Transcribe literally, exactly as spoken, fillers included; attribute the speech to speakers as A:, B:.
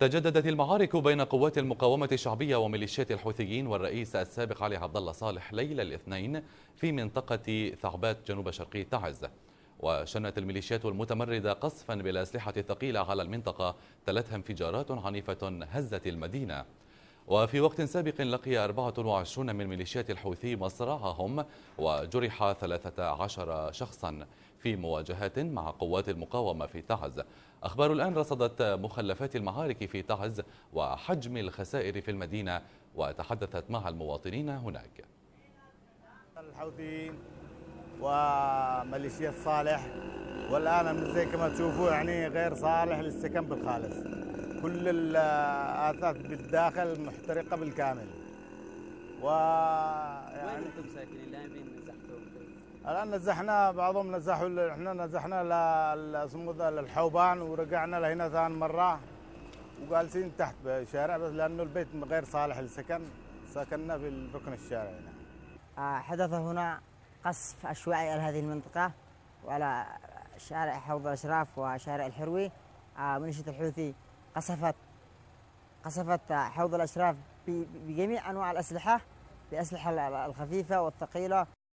A: تجددت المعارك بين قوات المقاومة الشعبية وميليشيات الحوثيين والرئيس السابق علي عبد الله صالح ليلة الاثنين في منطقة ثعبات جنوب شرقي تعز. وشنت الميليشيات المتمردة قصفا بالأسلحة الثقيلة على المنطقة تلتها انفجارات عنيفة هزت المدينة. وفي وقت سابق لقي أربعة وعشرين من ميليشيات الحوثي مصرعهم وجرح ثلاثة عشر شخصا في مواجهات مع قوات المقاومة في تعز. أخبار الآن رصدت مخلفات المعارك في تعز وحجم الخسائر في المدينة وتحدثت مع المواطنين هناك.
B: الحوثيين وميليشيات صالح والآن زي كما تشوفوا يعني غير صالح للسكن بالخالص، كل الآثاث بالداخل محترقة بالكامل. و
C: يعني وين انتم ساكنين الان؟ فين نزحتوا؟
B: الان نزحنا، بعضهم نزحوا، احنا نزحنا للحوبان ورجعنا لهنا ثاني مرة وجالسين تحت بالشارع بس لأنه البيت غير صالح للسكن، سكننا في الركن الشارع هنا.
D: حدث هنا قصف عشوائي على هذه المنطقة وعلى شارع حوض الأشراف وشارع الحروي. ميليشيا الحوثي قصفت قصفت حوض الأشراف بجميع أنواع الأسلحة، الأسلحة الخفيفة والثقيلة.